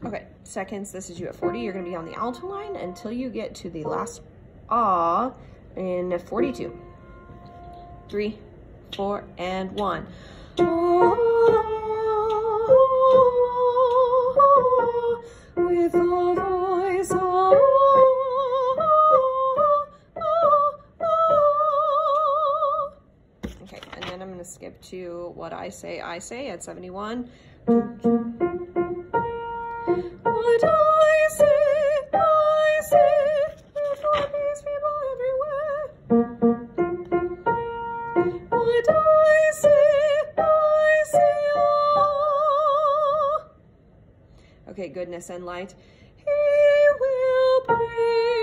Okay, seconds, this is you at 40. You're gonna be on the alto line until you get to the last ah in 42. 3, 4, and 1. With a voice Okay, and then I'm gonna skip to what I say at 71. What I say, for these people everywhere. What I say, oh. Okay, goodness and light. He will bring